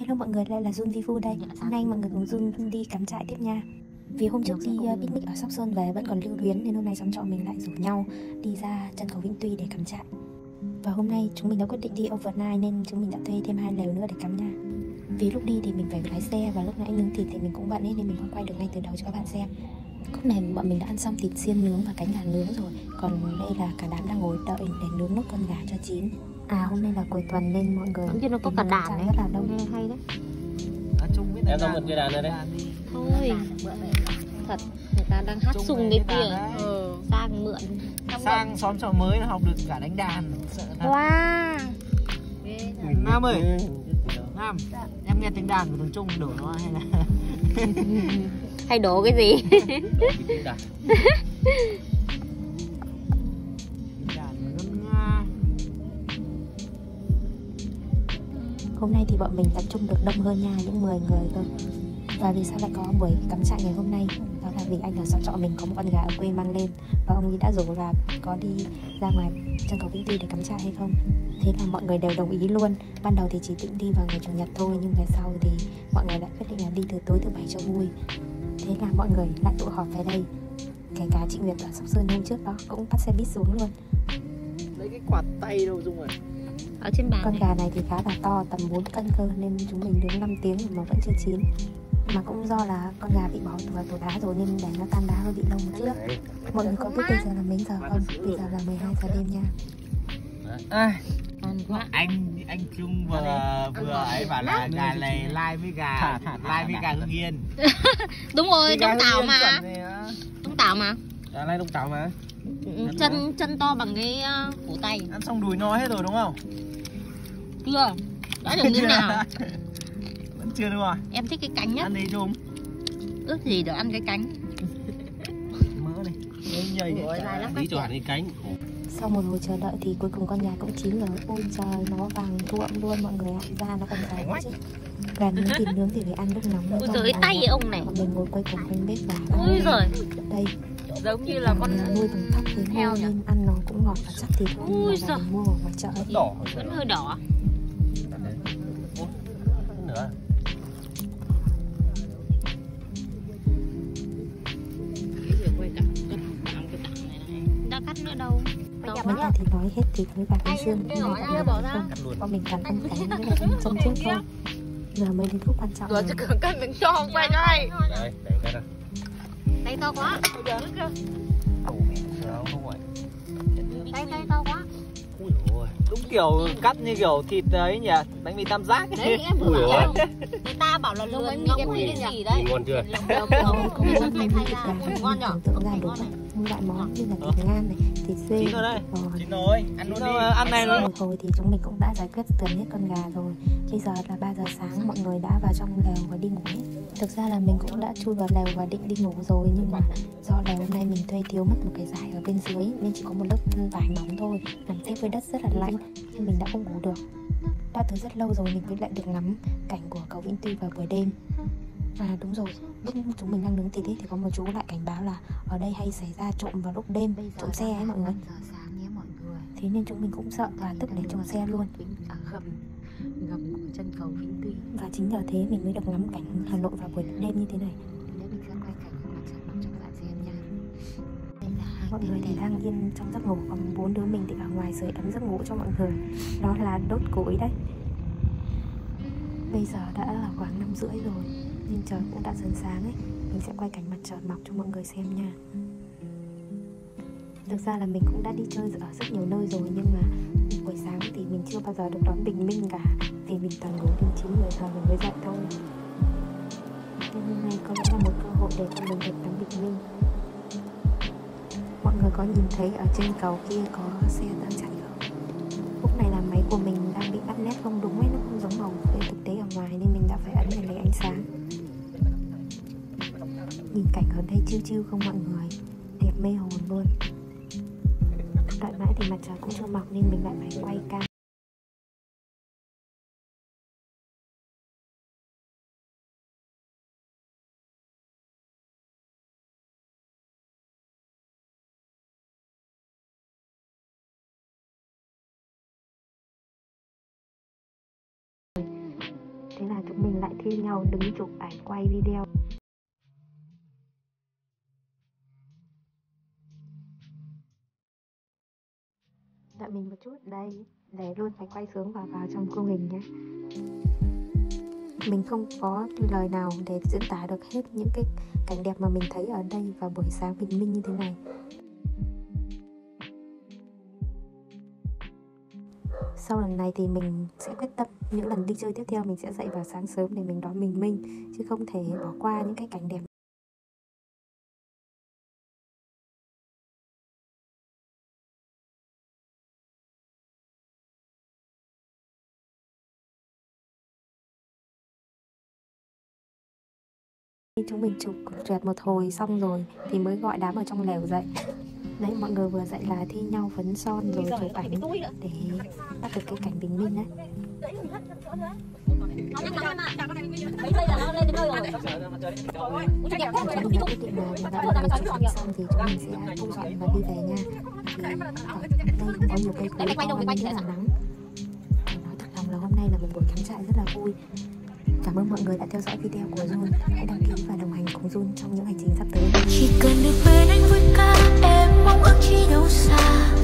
Hello mọi người, lại là Jun Vivu đây. Hôm nay mọi người cùng Jun đi cắm trại tiếp nha. Vì hôm trước đi picnic ở Sóc Sơn về vẫn còn lưu luyến, nên hôm nay xóm trọ mình lại rủ nhau đi ra chân cầu Vĩnh Tuy để cắm trại. Và hôm nay chúng mình đã quyết định đi overnight nên chúng mình đã thuê thêm 2 lều nữa để cắm nha. Vì lúc đi thì mình phải lái xe và lúc nãy nướng thịt thì mình cũng bận ấy, nên mình không quay được ngay từ đầu cho các bạn xem. Lúc này bọn mình đã ăn xong thịt xiên nướng và cánh gà nướng rồi. Còn đây là cả đám đang ngồi đợi để nướng nốt con gà cho chín. À, hôm nay là cuối tuần nên mọi người chứ nó có cả đàn đấy, rất là đông. nghe hay đấy. Em ra mượn cái đàn này đấy. Thôi, thật người ta đang hát sung đấy kìa. Sang mượn. Sang xóm trọ mới học được cả đánh đàn. Wow. Nam ơi, Nam, em nghe tiếng đàn của thằng Trung đổ nó hay là Hay đổ cái gì? Hôm nay thì bọn mình tập trung được đông hơn nha, những 10 người thôi. Và vì sao lại có buổi cắm trại ngày hôm nay? Đó là vì anh ở xóm trọ mình có một con gà ở quê mang lên, và ông ấy đã rủ là có đi ra ngoài chân cầu Vĩnh Tuy để cắm trại hay không. Thế là mọi người đều đồng ý luôn. Ban đầu thì chỉ định đi vào ngày Chủ nhật thôi, nhưng về sau thì mọi người lại quyết định là đi từ tối thứ Bảy cho vui. Thế là mọi người lại tụ họp về đây. Kể cả chị Nguyệt ở Sóc Sơn hôm trước đó cũng bắt xe buýt xuống luôn. lấy cái quạt tay đâu Dung rồi. Ở trên bàn. Con gà này thì khá là to, tầm 4 cân cơ, nên chúng mình nướng 5 tiếng mà vẫn chưa chín. Mà cũng do là con gà bị bỏ vào tủ đá rồi nên để nó tan đá hơi bị lâu một chút. Mọi người có biết bây giờ là mấy giờ không? Bây giờ là 12 giờ đêm nha. Anh Trung vừa ấy bảo là gà này lai với gà Hưng Yên. Đúng rồi, Đông Tảo mà. Đông Tảo mà. Gà lai Đông Tảo mà. Chân to bằng cái củ tay. Ăn xong đùi no hết rồi đúng không? Chưa. Đã được như nào? Vẫn chưa đúng rồi. Em thích cái cánh nhất. Ăn đi Trung. Ước gì được ăn cái cánh. Mỡ này. Nhầy Đi cho hẳn cái cánh. Sau một hồi chờ đợi thì cuối cùng con gà cũng chín rồi. Ôi trời, nó vàng thuộm luôn mọi người ạ. Da nó còn dài quá chứ. Gà nướng thịt nướng thì phải ăn lúc nóng. Ôi trời, tay vậy ông này. Bọn mình ngồi quay cùng quanh bếp và ôi giời. Đây Giống như là con nuôi bằng thóc với heo nên ăn nó cũng ngọt và chắc thịt hơn là mình mua ở ngoài chợ ấy. Đỏ vẫn hơi đỏ. nữa. Đã cắt nữa đâu. Mấy ta thì nói hết thịt với cả cái xương, nhưng mà bọn mình cắn ăn cánh với lại chân trước thôi. Giờ mới đến khúc quan trọng rồi. Chứ cần cân đừng cho không quay cho đây. Đây, cái này. Tay to quá. Bây giờ nữa kìa. Không phải. Tay to quá. Ui dồi, đúng kiểu cắt như kiểu thịt ấy nhỉ, bánh mì tam giác ấy. Đấy, em vừa bảo người ta bảo là lườn ngỗng cái gì đấy. Ngon chưa? Không muốn thay ra ngon nhở? tưởng tượng ra đủ các loại món như là thịt ngan này, thịt dê, chín rồi đây. Chín rồi, ăn luôn đi. Ăn này luôn. Rồi thì chúng mình cũng đã giải quyết gần hết con gà rồi. Bây giờ là 3 giờ sáng, mọi người đã vào trong lều và đi ngủ hết. Thực ra là mình cũng đã chui vào lều và định đi ngủ rồi, nhưng mà do lều hôm nay mình thuê thiếu mất một cái dải ở bên dưới nên chỉ có một lớp vải mỏng thôi, nằm tiếp với đất rất là lạnh nên mình đã không ngủ được. Đã từ rất lâu rồi mình mới lại được ngắm cảnh của cầu Vĩnh Tuy vào buổi đêm. À đúng rồi, lúc chúng mình đang nướng thịt ấy, thì có một chú lại cảnh báo là ở đây hay xảy ra trộm vào lúc đêm, trộm xe ấy mọi người. Thế nên chúng mình cũng sợ và tức để trộm xe luôn. Gầm của chân cầu Vĩnh Tuy. Và chính nhờ thế mình mới được ngắm cảnh Hà Nội vào buổi đêm như thế này. Mọi người thì đang yên trong giấc ngủ, còn 4 đứa mình thì ở ngoài sưởi ấm giấc ngủ cho mọi người. Đó là đốt củi đấy. Bây giờ đã là khoảng 5 rưỡi rồi nên trời cũng đã dần sáng ấy. Mình sẽ quay cảnh mặt trời mọc cho mọi người xem nha. Thực ra là mình cũng đã đi chơi ở rất nhiều nơi rồi, nhưng mà buổi sáng thì mình chưa bao giờ được đón bình minh cả, vì mình toàn ngủ đến 9-10 giờ mình mới dậy thôi. Nên hôm nay có lẽ là một cơ hội để cho mình được ngắm bình minh. Mọi người có nhìn thấy ở trên cầu kia có xe đang chạy không? Lúc này là máy của mình đang bị bắt nét không đúng ấy, nó không giống màu với thực tế ở ngoài nên mình đã phải ấn để lấy ánh sáng. Nhìn cảnh ở đây chill chill không mọi người, đẹp mê hồn luôn. Đợi mãi thì mặt trời cũng chưa mọc nên mình lại phải quay cam. Thế là chúng mình lại thi nhau đứng chụp ảnh quay video. Đợi mình một chút đây, để luôn phải quay xuống và vào trong khung hình nhé. Mình không có lời nào để diễn tả được hết những cái cảnh đẹp mà mình thấy ở đây vào buổi sáng bình minh như thế này. Sau lần này thì mình sẽ quyết tâm những lần đi chơi tiếp theo mình sẽ dậy vào sáng sớm để mình đón bình minh, chứ không thể bỏ qua những cái cảnh đẹp. Chúng mình chụp choẹt một hồi xong rồi thì mới gọi đám ở trong lều dậy. Đấy, mọi người vừa dậy là thi nhau phấn son rồi chụp ảnh để bắt được cái cảnh bình minh đấy. Chúng mình quyết định là đã được chụp ảnh xong thì chúng mình sẽ thu dọn và đi về nha. Vì đây cũng có nhiều cây cối to nên rất là nắng. Nói thật lòng là hôm nay là một buổi cắm trại rất là vui. Cảm ơn mọi người đã theo dõi video của Jun. Hãy đăng ký và đồng hành cùng Jun trong những hành trình sắp tới. Chỉ cần được bên anh vui ca, em mong ước chi đâu xa.